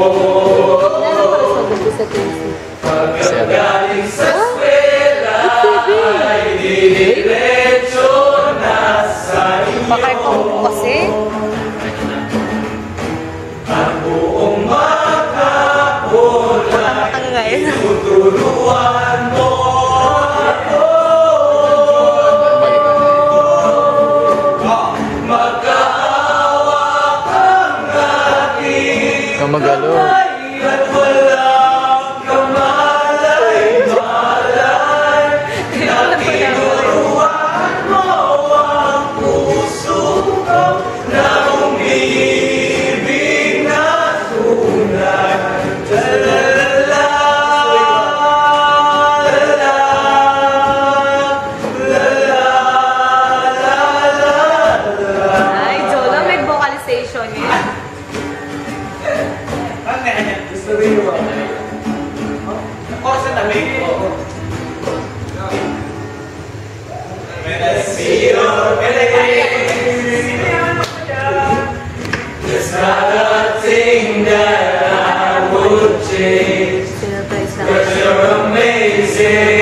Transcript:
para sa gabi sa Casey. Pagkagaling sa eskwela ay diretso na sa iyo. Baka ikaw kasi. Ang buong maghapon ay tutulungan mo ako. Magkahawak ang ating Kamagalo. at walang kamalay-malay. Nakinuruan mo ang puso ko na umibig na tunay. La-la-la, la-la, la-la. Ay, Jolo, may vocalization yan. Gusto rin mo. Oras na tabi. There's not a thing that I would change. Sinurprise lang. But you're amazing.